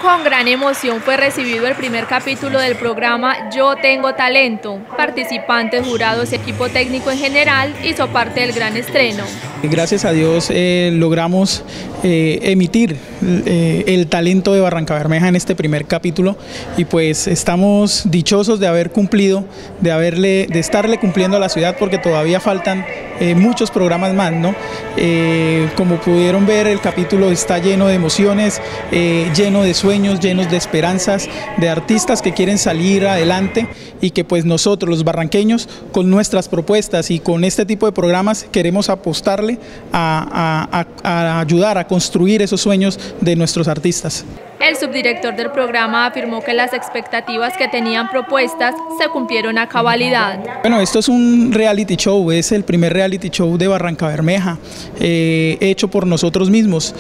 Con gran emoción fue recibido el primer capítulo del programa Yo Tengo Talento. Participantes, jurados y equipo técnico en general hizo parte del gran estreno. Gracias a Dios logramos emitir el talento de Barrancabermeja en este primer capítulo y pues estamos dichosos de haber cumplido, de estarle cumpliendo a la ciudad porque todavía faltan muchos programas más, ¿no? Como pudieron ver, el capítulo está lleno de emociones, lleno de sueños, llenos de esperanzas, de artistas que quieren salir adelante y que pues nosotros los barranqueños con nuestras propuestas y con este tipo de programas queremos apostarle a ayudar a construir esos sueños de nuestros artistas. El subdirector del programa afirmó que las expectativas que tenían propuestas se cumplieron a cabalidad. Bueno, esto es un reality show, es el primer reality show de Barrancabermeja, hecho por nosotros mismos.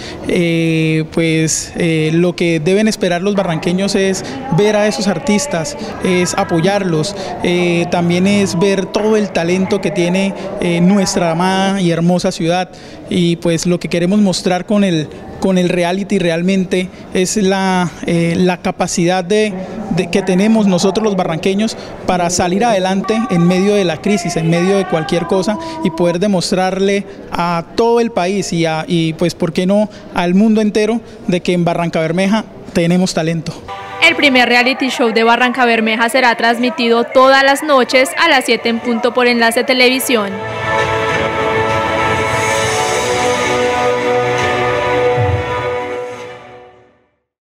Lo que deben esperar los barranqueños es ver a esos artistas, es apoyarlos, también es ver todo el talento que tiene nuestra amada y hermosa ciudad, y pues lo que queremos mostrar con el reality realmente es la capacidad que tenemos nosotros los barranqueños para salir adelante en medio de la crisis, en medio de cualquier cosa y poder demostrarle a todo el país y pues por qué no al mundo entero de que en Barrancabermeja tenemos talento. El primer reality show de Barrancabermeja será transmitido todas las noches a las 7 en punto por Enlace Televisión.